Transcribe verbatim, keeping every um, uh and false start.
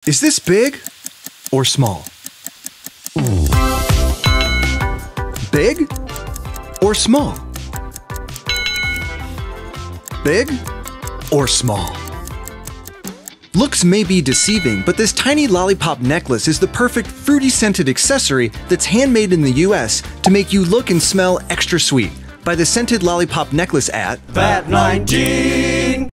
Is this big or small? Big or small? Big or small? Looks may be deceiving, but this tiny lollipop necklace is the perfect fruity-scented accessory that's handmade in the U S to make you look and smell extra sweet. Buy the scented lollipop necklace at Bat nineteen!